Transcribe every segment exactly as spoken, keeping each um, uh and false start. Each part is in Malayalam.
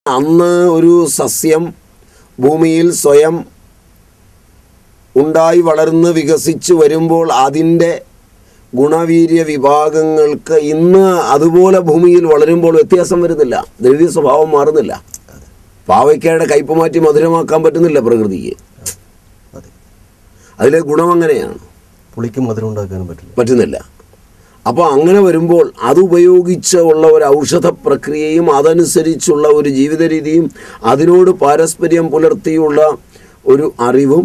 അന്ന് ഒരു സസ്യം ഭൂമിയിൽ സ്വയം ഉണ്ടായി വളർന്ന് വികസിച്ച് വരുമ്പോൾ അതിൻ്റെ ഗുണവീര്യ വിഭാഗങ്ങൾക്ക് ഇന്ന് അതുപോലെ ഭൂമിയിൽ വളരുമ്പോൾ വ്യത്യാസം വരുന്നില്ല, ദ്രവ്യ സ്വഭാവം മാറുന്നില്ല. പാവയ്ക്കയുടെ കയ്പ് മാറ്റി മധുരമാക്കാൻ പറ്റുന്നില്ല പ്രകൃതിക്ക്. അതിലെ ഗുണം അങ്ങനെയാണ്, പുളിക്ക് മധുരം ഉണ്ടാക്കാനും പറ്റില്ല പറ്റുന്നില്ല. അപ്പോൾ അങ്ങനെ വരുമ്പോൾ അതുപയോഗിച്ച് ഉള്ള ഒരു ഔഷധ പ്രക്രിയയും അതനുസരിച്ചുള്ള ഒരു ജീവിത രീതിയും അതിനോട് പാരസ്പര്യം പുലർത്തിയുള്ള ഒരു അറിവും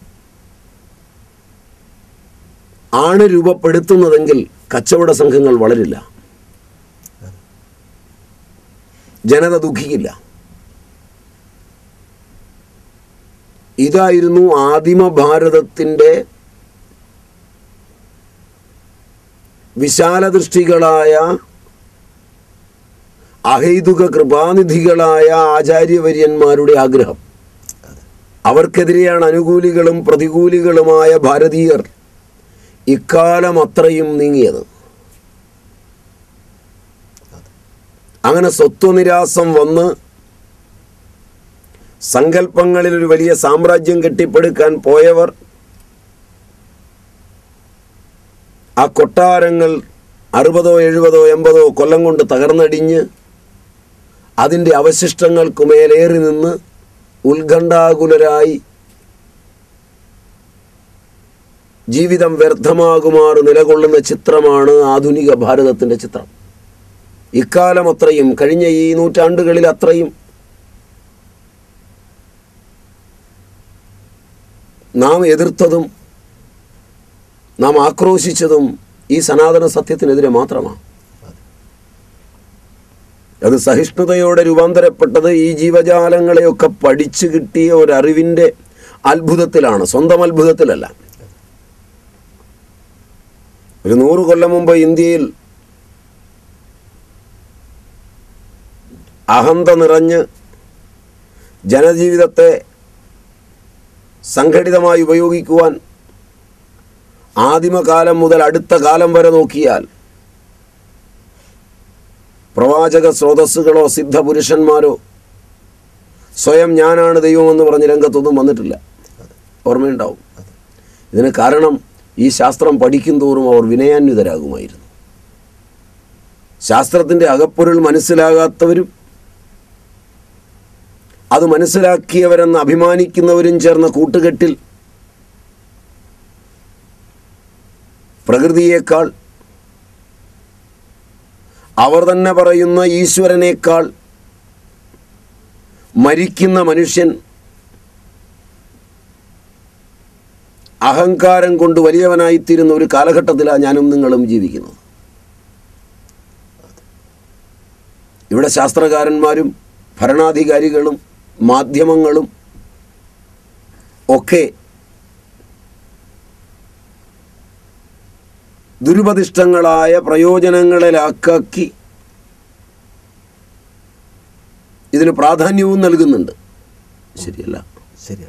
ആണ് രൂപപ്പെടുത്തുന്നതെങ്കിൽ കച്ചവട സംഘങ്ങൾ വളരില്ല, ജനത ദുഃഖിക്കില്ല. ഇതായിരുന്നു ആദിമ ഭാരതത്തിൻ്റെ വിശാലദൃഷ്ടികളായ അഹൈതുക കൃപാനിധികളായ ആചാര്യവര്യന്മാരുടെ ആഗ്രഹം. അവർക്കെതിരെയാണ് അനുകൂലികളും പ്രതികൂലികളുമായ ഭാരതീയർ ഇക്കാലം അത്രയും നീങ്ങിയത്. അങ്ങനെ സ്വത്വനിരാസം വന്ന് സങ്കല്പങ്ങളിൽ ഒരു വലിയ സാമ്രാജ്യം കെട്ടിപ്പടുക്കാൻ പോയവർ ആ കൊട്ടാരങ്ങൾ അറുപതോ എഴുപതോ എൺപതോ കൊല്ലം കൊണ്ട് തകർന്നടിഞ്ഞ് അതിൻ്റെ അവശിഷ്ടങ്ങൾക്ക് മേലേറി നിന്ന് ഉത്കണ്ഠാകുലരായി ജീവിതം വ്യർത്ഥമാകുമാറ് നിലകൊള്ളുന്ന ചിത്രമാണ് ആധുനിക ഭാരതത്തിൻ്റെ ചിത്രം. ഇക്കാലം അത്രയും, കഴിഞ്ഞ ഈ നൂറ്റാണ്ടുകളിൽ അത്രയും നാം എതിർത്തതും നാം ആക്രോശിച്ചതും ഈ സനാതന സത്യത്തിനെതിരെ മാത്രമാണ്. അത് സഹിഷ്ണുതയോടെ രൂപാന്തരപ്പെട്ടത് ഈ ജീവജാലങ്ങളെയൊക്കെ പഠിച്ചു കിട്ടിയ ഒരറിവിൻ്റെ അത്ഭുതത്തിലാണ്, സ്വന്തം അത്ഭുതത്തിലല്ല. ഒരു നൂറ് കൊല്ലം മുമ്പ് ഇന്ത്യയിൽ അഹന്ത നിറഞ്ഞ് ജനജീവിതത്തെ സംഘടിതമായി ഉപയോഗിക്കുവാൻ ആദിമകാലം മുതൽ അടുത്ത കാലം വരെ നോക്കിയാൽ പ്രവാചക സ്രോതസ്സുകളോ സിദ്ധപുരുഷന്മാരോ സ്വയം ഞാനാണ് ദൈവമെന്ന് പറഞ്ഞ് രംഗത്തൊന്നും വന്നിട്ടില്ല. ഓർമ്മയുണ്ടാവും. ഇതിന് കാരണം ഈ ശാസ്ത്രം പഠിക്കും തോറും അവർ വിനയാന്വിതരാകുമായിരുന്നു. ശാസ്ത്രത്തിൻ്റെ അകപ്പൊരുൾ മനസ്സിലാകാത്തവരും അത് മനസ്സിലാക്കിയവരെന്ന് അഭിമാനിക്കുന്നവരും ചേർന്ന കൂട്ടുകെട്ടിൽ പ്രകൃതിയേക്കാൾ, അവർ തന്നെ പറയുന്ന ഈശ്വരനേക്കാൾ മരിക്കുന്ന മനുഷ്യൻ അഹങ്കാരം കൊണ്ട് വലിയവനായിത്തീരുന്ന ഒരു കാലഘട്ടത്തിലാണ് ഞാനും നിങ്ങളും ജീവിക്കുന്നത്. ഇവിടെ ശാസ്ത്രകാരന്മാരും ഭരണാധികാരികളും മാധ്യമങ്ങളും ഒക്കെ ദുരുപദിഷ്ടങ്ങളായ പ്രയോജനങ്ങളിലാക്കി ഇതിന് പ്രാധാന്യവും നൽകുന്നുണ്ട്. ശരിയല്ല, ശരിയാണ്.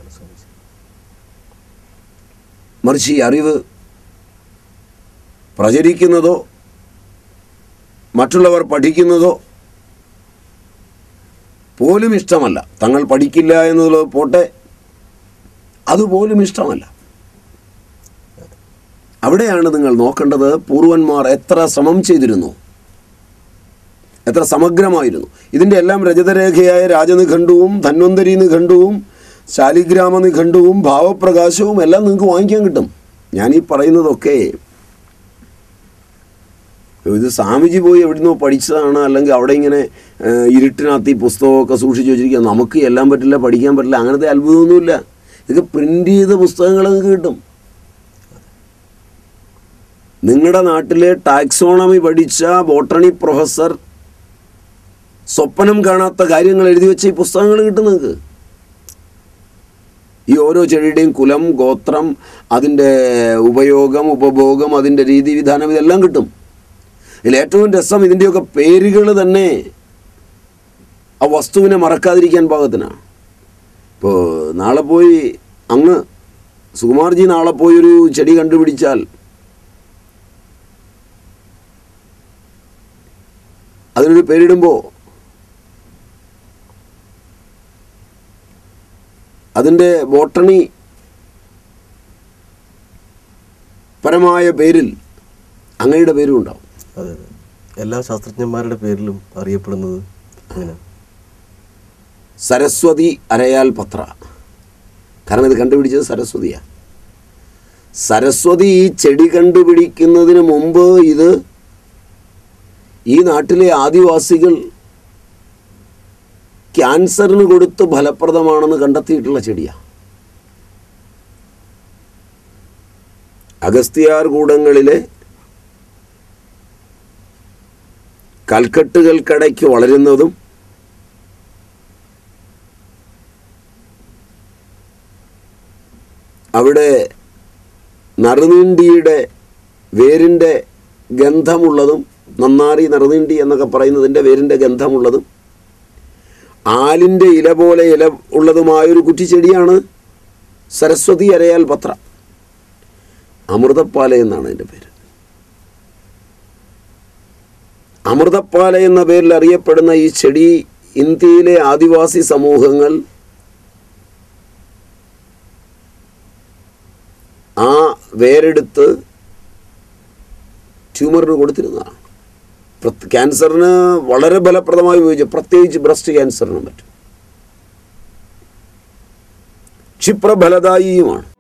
മറിച്ച് ഈ അറിവ് പ്രചരിക്കുന്നതോ മറ്റുള്ളവർ പഠിക്കുന്നതോ പോലും ഇഷ്ടമല്ല. തങ്ങൾ പഠിക്കില്ല എന്നുള്ളത് പോട്ടെ, അതുപോലും ഇഷ്ടമല്ല. അവിടെയാണ് നിങ്ങൾ നോക്കേണ്ടത്. പൂർവന്മാർ എത്ര ശ്രമം ചെയ്തിരുന്നു, എത്ര സമഗ്രമായിരുന്നു. ഇതിൻ്റെ എല്ലാം രചതരേഖയായ രാജനിഘണ്ടുവും ധന്വന്തരി നിഘണ്ടുവും ശാലിഗ്രാമ നിഘണ്ടുവും ഭാവപ്രകാശവും എല്ലാം നിങ്ങൾക്ക് വാങ്ങിക്കാൻ കിട്ടും. ഞാനീ പറയുന്നതൊക്കെ ഇത് സ്വാമിജി പോയി എവിടുന്നോ പഠിച്ചതാണ്, അല്ലെങ്കിൽ അവിടെ ഇങ്ങനെ ഇരുട്ടിനകത്ത് ഈ പുസ്തകമൊക്കെ സൂക്ഷിച്ച് വെച്ചിരിക്കുക. നമുക്ക് എല്ലാം പറ്റില്ല, പഠിക്കാൻ പറ്റില്ല, അങ്ങനത്തെ അത്ഭുതമൊന്നുമില്ല. ഇതൊക്കെ പ്രിൻ്റ് ചെയ്ത പുസ്തകങ്ങൾ നിങ്ങൾക്ക് കിട്ടും. നിങ്ങളുടെ നാട്ടിലെ ടാക്സോണമി പഠിച്ച ബോട്ടണി പ്രൊഫസർ സ്വപ്നം കാണാത്ത കാര്യങ്ങൾ എഴുതി വെച്ച ഈ പുസ്തകങ്ങൾ കിട്ടും നിങ്ങൾക്ക്. ഈ ഓരോ ചെടിയുടെയും കുലം, ഗോത്രം, അതിൻ്റെ ഉപയോഗം, ഉപഭോഗം, അതിൻ്റെ രീതിവിധാനം, ഇതെല്ലാം കിട്ടും. ഇതിൽ ഏറ്റവും രസം ഇതിൻ്റെയൊക്കെ പേരുകൾ തന്നെ ആ വസ്തുവിനെ മറക്കാതിരിക്കാൻ പാകത്തിനാണ്. ഇപ്പോൾ നാളെ പോയി അങ്ങ് സുകുമാർജി നാളെ പോയി ഒരു ചെടി കണ്ടുപിടിച്ചാൽ അതിനൊരു പേരിടുമ്പോൾ അതിൻ്റെ ബോട്ടണി പരമായ പേരിൽ അങ്ങയുടെ പേരും ഉണ്ടാവും. അതെ അതെ, എല്ലാ ശാസ്ത്രജ്ഞന്മാരുടെ പേരിലും അറിയപ്പെടുന്നത് അങ്ങനെ. സരസ്വതി അരയാൽ പത്ര, കാരണം ഇത് കണ്ടുപിടിച്ചത് സരസ്വതിയാണ്. സരസ്വതി ഈ ചെടി കണ്ടുപിടിക്കുന്നതിന് മുമ്പ് ഇത് ഈ നാട്ടിലെ ആദിവാസികൾ ക്യാൻസറിന് കൊടുത്ത് ഫലപ്രദമാണെന്ന് കണ്ടെത്തിയിട്ടുള്ള ചെടിയാണ്. അഗസ്ത്യാർ കൂടങ്ങളിലെ കൽക്കെട്ടുകൾക്കിടയ്ക്ക് വളരുന്നതും അവിടെ നറുനീണ്ടിയുടെ വേരിൻ്റെ ഗന്ധമുള്ളതും, നന്നാറി നറുനീണ്ടി എന്നൊക്കെ പറയുന്നതിൻ്റെ വേരിൻ്റെ ഗന്ധമുള്ളതും ആലിൻ്റെ ഇല പോലെ ഇല ഉള്ളതുമായൊരു കുറ്റിച്ചെടിയാണ് സരസ്വതി അരയാൽ പത്ര. അമൃതപ്പാല എന്നാണ് അതിൻ്റെ പേര്. അമൃതപ്പാല എന്ന പേരിൽ അറിയപ്പെടുന്ന ഈ ചെടി ഇന്ത്യയിലെ ആദിവാസി സമൂഹങ്ങൾ ആ വേരെടുത്ത് ട്യൂമറിന് കൊടുത്തിരുന്നതാണ്. ക്യാൻസറിന് വളരെ ഫലപ്രദമായി ഉപയോഗിച്ചു, പ്രത്യേകിച്ച് ബ്രസ്റ്റ് ക്യാൻസറിനും മറ്റും. ക്ഷിപ്രഫലദായിയുമാണ്.